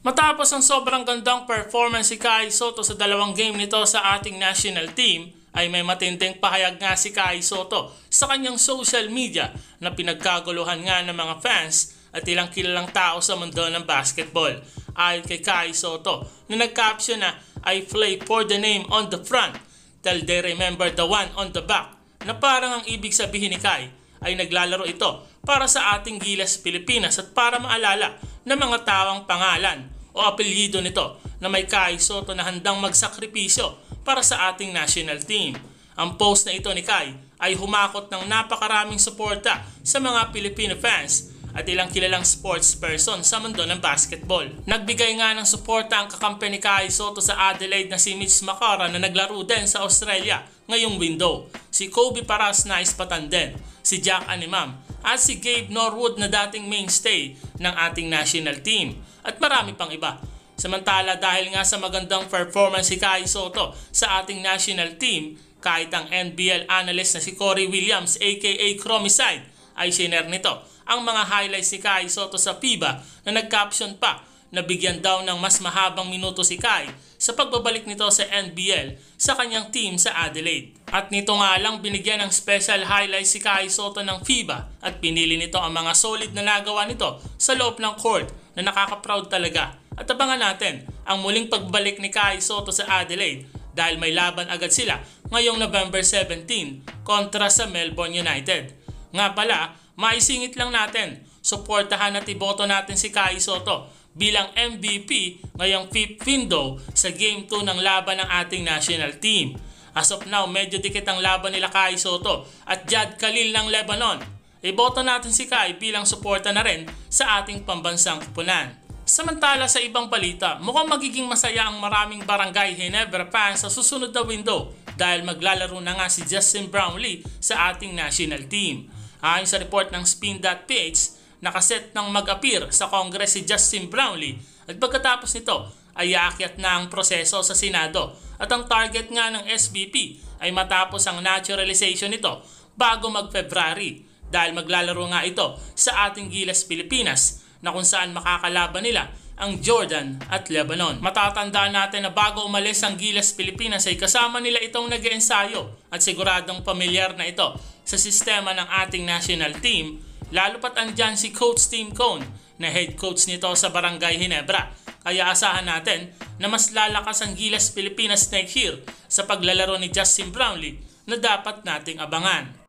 Matapos ang sobrang gandang performance si Kai Sotto sa dalawang game nito sa ating national team, ay may matinding pahayag nga si Kai Sotto sa kanyang social media na pinagkaguluhan nga ng mga fans at ilang kilalang tao sa mundo ng basketball. Ayon kay Kai Sotto na nag-caption na "I play for the name on the front, till they remember the one on the back", na parang ang ibig sabihin ni Kai ay naglalaro ito para sa ating Gilas Pilipinas at para maalala ng mga tawang pangalan o apelyido nito na may Kai Sotto na handang magsakripisyo para sa ating national team. Ang post na ito ni Kai ay humakot ng napakaraming suporta sa mga Filipino fans at ilang kilalang sports person sa mundo ng basketball. Nagbigay nga ng suporta ang kakampi ni Kai Sotto sa Adelaide na si Mitch Makara na naglaro din sa Australia ngayong window, si Kobe Paras na ispatan din, si Jack Animam at si Gabe Norwood na dating mainstay ng ating national team at marami pang iba. Samantala dahil nga sa magandang performance si Kai Sotto sa ating national team, kahit ang NBL analyst na si Corey Williams aka Chromicide ay shiner nito ang mga highlights si Kai Sotto sa FIBA na nag-caption pa na bigyan daw ng mas mahabang minuto si Kai sa pagbabalik nito sa NBL sa kanyang team sa Adelaide. At nito nga lang binigyan ng special highlights si Kai Sotto ng FIBA at pinili nito ang mga solid na nagawa nito sa loob ng court na nakaka-proud talaga. At abangan natin ang muling pagbalik ni Kai Sotto sa Adelaide dahil may laban agad sila ngayong November 17 kontra sa Melbourne United. Nga pala, maisingit lang natin, suportahan at iboto natin si Kai Sotto bilang MVP ngayong 5th window sa Game 2 ng laban ng ating national team. As of now, medyo dikit ang laban nila Kai Sotto at Jad Khalil ng Lebanon. Iboto natin si Kai bilang suporta na rin sa ating pambansang kupunan. Samantala sa ibang balita, mukhang magiging masaya ang maraming Barangay Ginebra fans sa susunod na window dahil maglalaro na nga si Justin Brownlee sa ating national team. Ayon sa report ng Spin.ph, nakaset ng mag-appear sa Congress si Justin Brownlee at pagkatapos nito ay aakyat na ang proseso sa Senado at ang target nga ng SBP ay matapos ang naturalization nito bago mag-February dahil maglalaro nga ito sa ating Gilas Pilipinas na kung saan makakalaban nila ang Jordan at Lebanon. Matatandaan natin na bago umalis ang Gilas Pilipinas ay kasama nila itong nag-eensayo at siguradong pamilyar na ito sa sistema ng ating national team, lalo pat andyan si Coach Tim Cone na head coach nito sa Barangay Ginebra. Kaya asahan natin na mas lalakas ang Gilas Pilipinas next year sa paglalaro ni Justin Brownlee na dapat nating abangan.